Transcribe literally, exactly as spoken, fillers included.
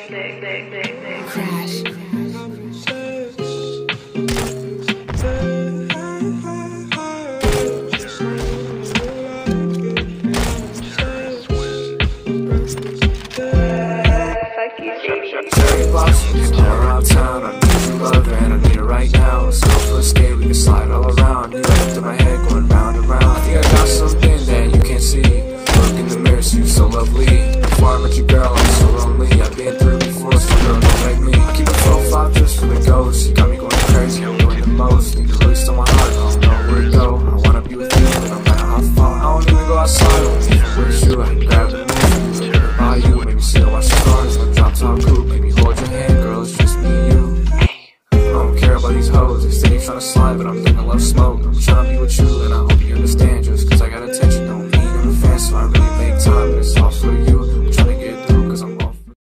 Crash. Dirty boxes all around town. I need your love and I need it right now. So for escape, we can slide all around. Yeah.